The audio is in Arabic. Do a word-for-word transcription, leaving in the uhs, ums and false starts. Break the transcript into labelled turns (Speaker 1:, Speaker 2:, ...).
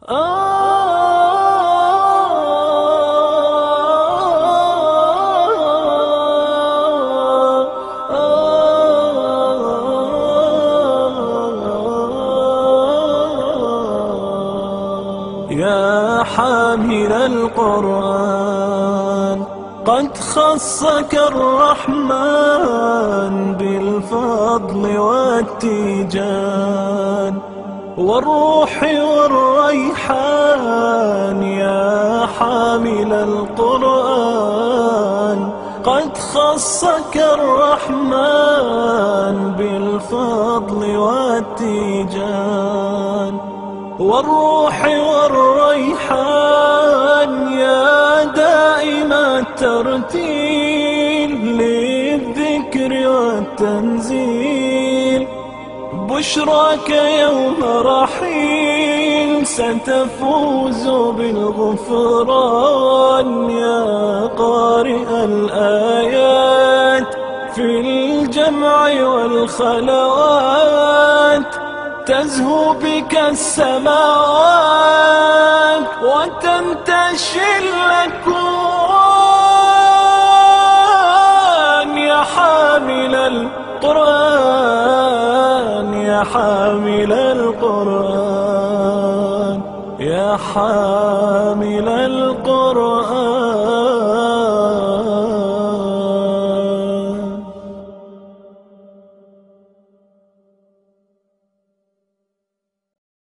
Speaker 1: يا حامل القرآن قد خصك الرحمن بالفضل والتيجان والروح والريحان. يا حامل القرآن قد خصك الرحمن بالفضل والتيجان والروح والريحان. يا دائم الترتيل للذكر والتنزيل، بشراك يوم رحيل ستفوز بالغفران. يا قارئ الآيات في الجمع والخلوات، تزهو بك السماوات وتنتشي الأكوان. يا حامل القرآن يا حامل القرآن يا حامل القرآن.